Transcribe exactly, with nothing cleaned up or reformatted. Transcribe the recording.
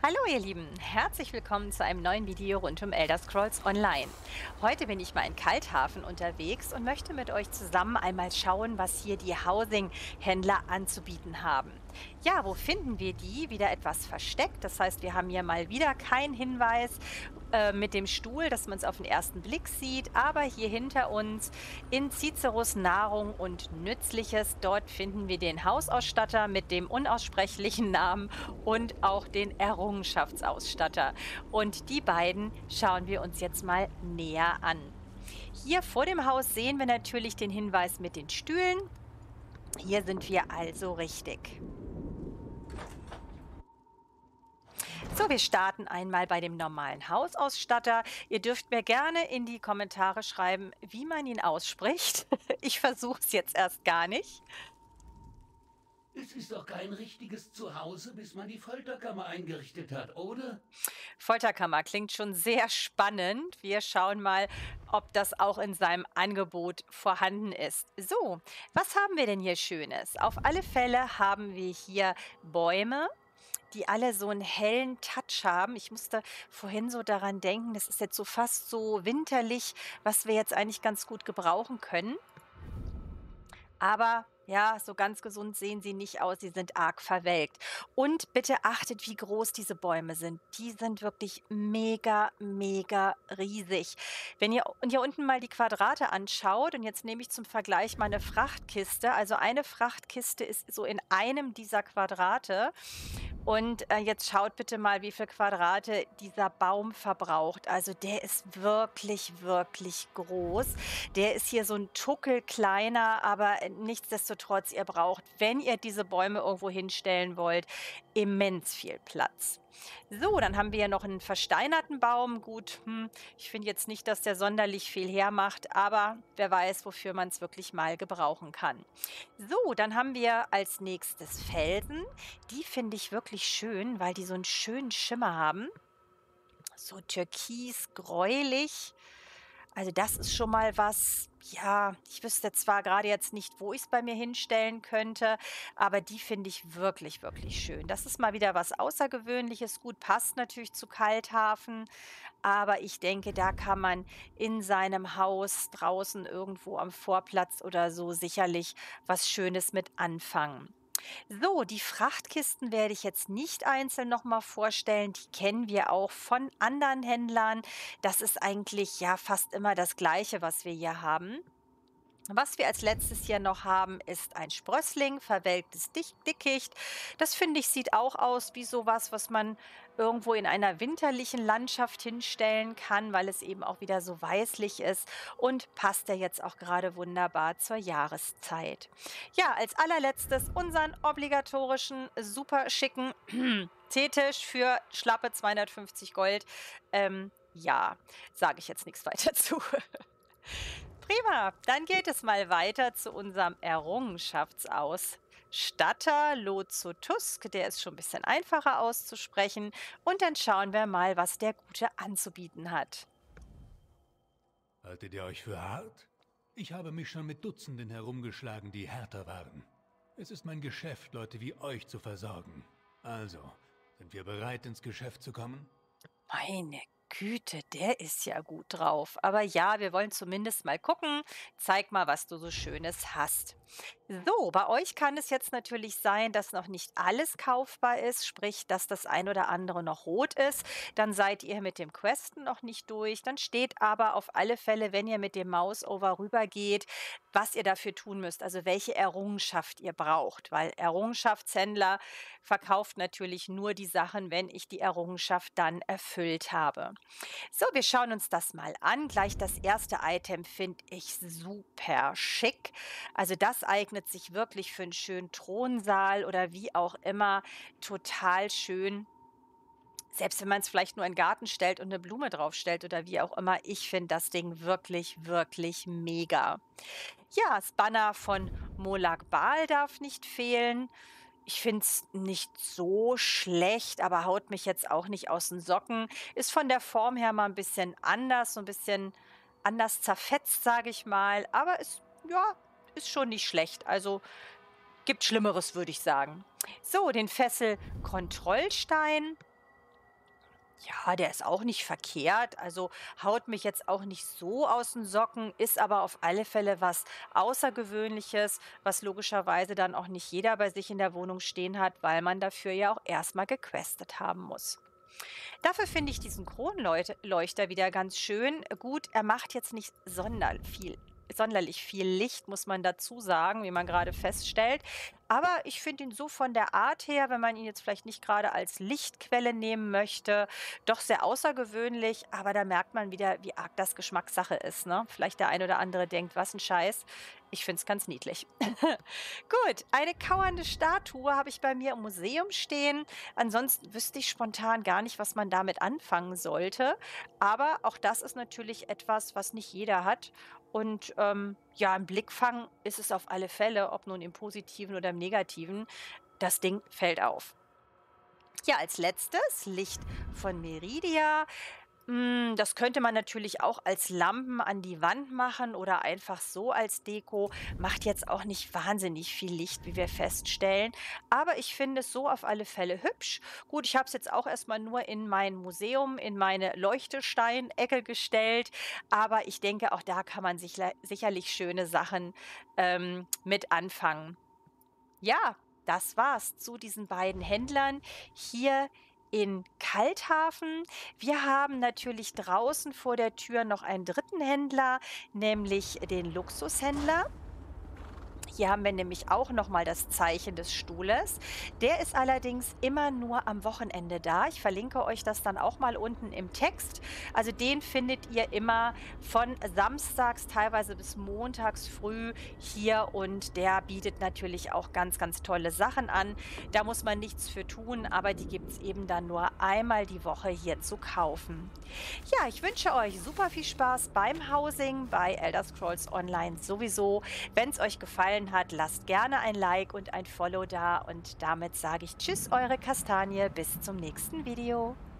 Hallo ihr Lieben, herzlich willkommen zu einem neuen Video rund um Elder Scrolls Online. Heute bin ich mal in Kalthafen unterwegs und möchte mit euch zusammen einmal schauen, was hier die Housing-Händler anzubieten haben. Ja, wo finden wir die? Wieder etwas versteckt, das heißt, wir haben hier mal wieder keinen Hinweis äh, mit dem Stuhl, dass man es auf den ersten Blick sieht, aber hier hinter uns in Ciceros Nahrung und Nützliches, dort finden wir den Hausausstatter mit dem unaussprechlichen Namen und auch den Errungenschaftsausstatter. Und die beiden schauen wir uns jetzt mal näher an. Hier vor dem Haus sehen wir natürlich den Hinweis mit den Stühlen. Hier sind wir also richtig. So, wir starten einmal bei dem normalen Hausausstatter. Ihr dürft mir gerne in die Kommentare schreiben, wie man ihn ausspricht. Ich versuche es jetzt erst gar nicht. Es ist doch kein richtiges Zuhause, bis man die Folterkammer eingerichtet hat, oder? Folterkammer klingt schon sehr spannend. Wir schauen mal, ob das auch in seinem Angebot vorhanden ist. So, was haben wir denn hier Schönes? Auf alle Fälle haben wir hier Bäume, die alle so einen hellen Touch haben. Ich musste vorhin so daran denken, das ist jetzt so fast so winterlich, was wir jetzt eigentlich ganz gut gebrauchen können. Aber ja, so ganz gesund sehen sie nicht aus, sie sind arg verwelkt. Und bitte achtet, wie groß diese Bäume sind. Die sind wirklich mega, mega riesig. Wenn ihr und hier unten mal die Quadrate anschaut, und jetzt nehme ich zum Vergleich mal eine Frachtkiste. Also eine Frachtkiste ist so in einem dieser Quadrate. Und äh, jetzt schaut bitte mal, wie viel Quadrate dieser Baum verbraucht. Also der ist wirklich, wirklich groß. Der ist hier so ein Tuckel kleiner, aber nichtsdestotrotz, ihr braucht, wenn ihr diese Bäume irgendwo hinstellen wollt, immens viel Platz. So, dann haben wir ja noch einen versteinerten Baum. Gut, hm, ich finde jetzt nicht, dass der sonderlich viel hermacht, aber wer weiß, wofür man es wirklich mal gebrauchen kann. So, dann haben wir als nächstes Felsen. Die finde ich wirklich schön, weil die so einen schönen Schimmer haben. So türkis, gräulich. Also das ist schon mal was, ja, ich wüsste zwar gerade jetzt nicht, wo ich es bei mir hinstellen könnte, aber die finde ich wirklich, wirklich schön. Das ist mal wieder was Außergewöhnliches. Gut, passt natürlich zu Kalthafen, aber ich denke, da kann man in seinem Haus draußen irgendwo am Vorplatz oder so sicherlich was Schönes mit anfangen. So, die Frachtkisten werde ich jetzt nicht einzeln noch mal vorstellen. Die kennen wir auch von anderen Händlern. Das ist eigentlich ja fast immer das Gleiche, was wir hier haben. Was wir als letztes hier noch haben, ist ein Sprössling, verwelktes Dich- Dickicht. Das finde ich, sieht auch aus wie sowas, was man irgendwo in einer winterlichen Landschaft hinstellen kann, weil es eben auch wieder so weißlich ist und passt ja jetzt auch gerade wunderbar zur Jahreszeit. Ja, als allerletztes unseren obligatorischen, super schicken Teetisch für schlappe zweihundertfünfzig Gold. Ähm, ja, sage ich jetzt nichts weiter zu. Prima, dann geht es mal weiter zu unserem Errungenschaftsausstatter Lozotusk. Der ist schon ein bisschen einfacher auszusprechen. Und dann schauen wir mal, was der Gute anzubieten hat. Haltet ihr euch für hart? Ich habe mich schon mit Dutzenden herumgeschlagen, die härter waren. Es ist mein Geschäft, Leute wie euch zu versorgen. Also, sind wir bereit, ins Geschäft zu kommen? Meine Güte, der ist ja gut drauf. Aber ja, wir wollen zumindest mal gucken. Zeig mal, was du so Schönes hast. So, bei euch kann es jetzt natürlich sein, dass noch nicht alles kaufbar ist, sprich, dass das ein oder andere noch rot ist. Dann seid ihr mit dem Questen noch nicht durch. Dann steht aber auf alle Fälle, wenn ihr mit dem Mouse-Over rübergeht, was ihr dafür tun müsst, also welche Errungenschaft ihr braucht, weil Errungenschaftshändler verkauft natürlich nur die Sachen, wenn ich die Errungenschaft dann erfüllt habe. So, wir schauen uns das mal an. Gleich das erste Item finde ich super schick. Also das eignet sich wirklich für einen schönen Thronsaal oder wie auch immer. Total schön. Selbst wenn man es vielleicht nur in den Garten stellt und eine Blume draufstellt oder wie auch immer. Ich finde das Ding wirklich, wirklich mega. Ja, das Banner von Molag Bal darf nicht fehlen. Ich finde es nicht so schlecht, aber haut mich jetzt auch nicht aus den Socken. Ist von der Form her mal ein bisschen anders, so ein bisschen anders zerfetzt, sage ich mal. Aber ist, ja, ist schon nicht schlecht. Also gibt Schlimmeres, würde ich sagen. So, den Fessel-Kontrollstein. Ja, der ist auch nicht verkehrt, also haut mich jetzt auch nicht so aus den Socken, ist aber auf alle Fälle was Außergewöhnliches, was logischerweise dann auch nicht jeder bei sich in der Wohnung stehen hat, weil man dafür ja auch erstmal gequestet haben muss. Dafür finde ich diesen Kronleuchter wieder ganz schön. Gut, er macht jetzt nicht sonder viel sonderlich viel Licht, muss man dazu sagen, wie man gerade feststellt. Aber ich finde ihn so von der Art her, wenn man ihn jetzt vielleicht nicht gerade als Lichtquelle nehmen möchte, doch sehr außergewöhnlich. Aber da merkt man wieder, wie arg das Geschmackssache ist, ne? Vielleicht der ein oder andere denkt: „Was ein Scheiß." Ich finde es ganz niedlich. Gut, eine kauernde Statue habe ich bei mir im Museum stehen. Ansonsten wüsste ich spontan gar nicht, was man damit anfangen sollte. Aber auch das ist natürlich etwas, was nicht jeder hat. Und ähm, ja, im Blickfang ist es auf alle Fälle, ob nun im Positiven oder im Negativen. Das Ding fällt auf. Ja, als letztes Licht von Meridia. Hm, das könnte man natürlich auch als Lampen an die Wand machen oder einfach so als Deko. Macht jetzt auch nicht wahnsinnig viel Licht, wie wir feststellen. Aber ich finde es so auf alle Fälle hübsch. Gut, ich habe es jetzt auch erstmal nur in mein Museum, in meine Leuchtesteinecke gestellt. Aber ich denke, auch da kann man sich sicherlich schöne Sachen ähm, mit anfangen. Ja, das war's zu diesen beiden Händlern hier in Kalthafen. Wir haben natürlich draußen vor der Tür noch einen dritten Händler, nämlich den Luxushändler. Hier haben wir nämlich auch noch mal das Zeichen des Stuhles. Der ist allerdings immer nur am Wochenende da. Ich verlinke euch das dann auch mal unten im Text. Also den findet ihr immer von samstags teilweise bis montags früh hier und der bietet natürlich auch ganz, ganz tolle Sachen an. Da muss man nichts für tun, aber die gibt es eben dann nur einmal die Woche hier zu kaufen. Ja, ich wünsche euch super viel Spaß beim Housing bei Elder Scrolls Online sowieso. Wenn es euch gefallen hat, lasst gerne ein Like und ein Follow da und damit sage ich Tschüss, eure Kastanie, bis zum nächsten Video.